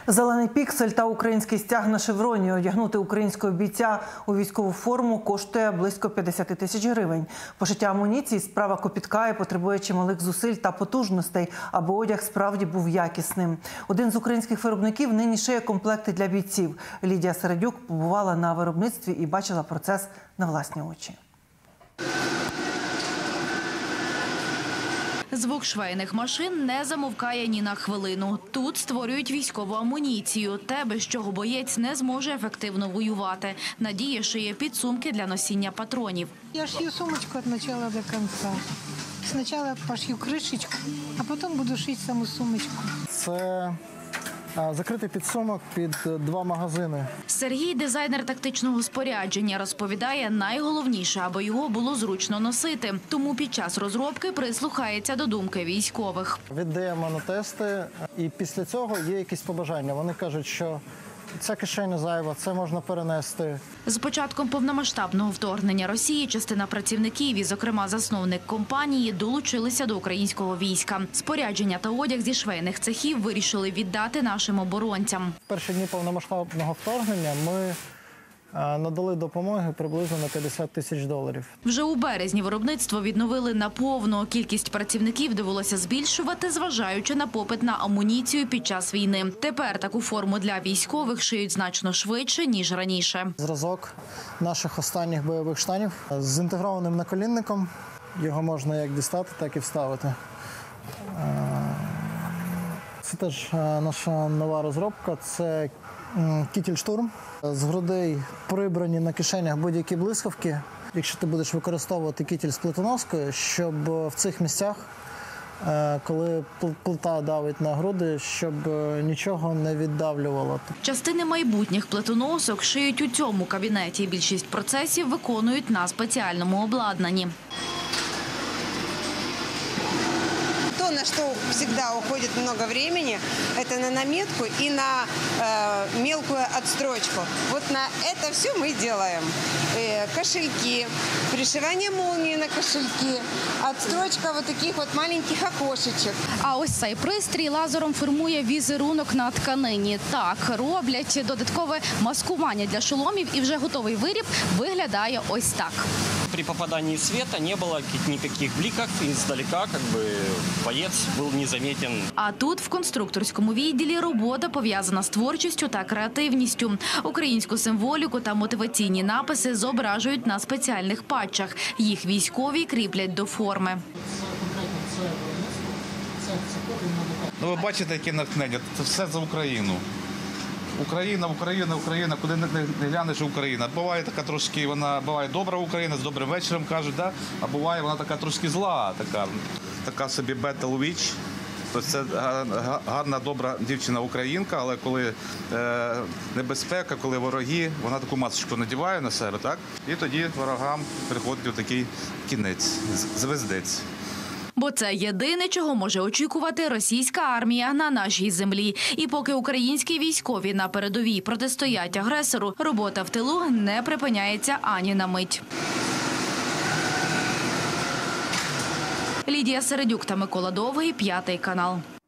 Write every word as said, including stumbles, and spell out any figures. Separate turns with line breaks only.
Зелений піксель та український стяг на шевроні. Одягнути українського бійця у військову форму коштує близько п'ятдесят тисяч гривень. Пошиття амуніції – справа копітка і потребує чималих зусиль та потужностей, аби одяг справді був якісним. Один з українських виробників нині шиє комплекти для бійців. Лідія Середюк побувала на виробництві і бачила процес на власні очі.
Звук швейних машин не замовкає ні на хвилину. Тут створюють військову амуніцію, те, без чого боєць не зможе ефективно воювати. Надія шиє підсумки для носіння патронів.
Я шью сумочку від початку до кінця. Спочатку пошью кришечку, а потім буду шити саму сумочку.
Це закритий підсумок під два магазини.
Сергій – дизайнер тактичного спорядження. Розповідає, найголовніше, аби його було зручно носити. Тому під час розробки прислухається до думки військових.
Віддаємо на тести, і після цього є якісь побажання. Вони кажуть, що ця кишеня зайва, це можна перенести.
З початком повномасштабного вторгнення Росії частина працівників і, зокрема, засновник компанії, долучилися до українського війська. Спорядження та одяг зі швейних цехів вирішили віддати нашим оборонцям.
В перші дні повномасштабного вторгнення ми надали допомоги приблизно на п'ятдесят тисяч доларів.
Вже у березні виробництво відновили наповну. Кількість працівників довелося збільшувати, зважаючи на попит на амуніцію під час війни. Тепер таку форму для військових шиють значно швидше, ніж раніше.
Зразок наших останніх бойових штанів з інтегрованим наколінником. Його можна як дістати, так і вставити. Це теж наша нова розробка. Це кітель штурм. З грудей прибрані на кишенях будь-які блискавки. Якщо ти будеш використовувати кітель з плитоноскою, щоб в цих місцях, коли плита давить на груди, щоб нічого не віддавлювало.
Частини майбутніх плитоносок шиють у цьому кабінеті. Більшість процесів виконують на спеціальному обладнанні.
На что всегда уходит много времени, это на наметку и на э, мелкую отстрочку. Вот на это все мы делаем. Э, кошельки, пришивание молнии на кошельки, отстрочка вот таких вот маленьких окошечек.
А ось цей пристрій лазером формує візерунок на тканині. Так, роблять додаткове маскування для шоломів, і вже готовий виріб виглядає ось так.
При попадании света не было никаких бликов, издалека как бы боец был незаметен.
А тут в конструкторському відділі робота пов'язана з творчістю та креативністю. Українську символіку та мотиваційні написи зображують на спеціальних патчах. Їх військові кріплять до форми.
Ну, ви бачите, яке натхнення. Це все за Україну. Україна, Україна, Україна, куди не глянеш, Україна. Буває така трошки, вона буває добра Україна, з добрим вечором кажуть, да? А буває вона така трошки зла, така, така собі Battle Witch. Тобто це гарна, добра дівчина-українка, але коли е, небезпека, коли вороги, вона таку масочку надіває на себе, так? І тоді ворогам приходить такий кінець, звездець.
Бо це єдине, чого може очікувати російська армія на нашій землі. І поки українські військові на передовій протистоять агресору, робота в тилу не припиняється ані на мить. Лідія Середюк та Микола Довгий, п'ятий канал.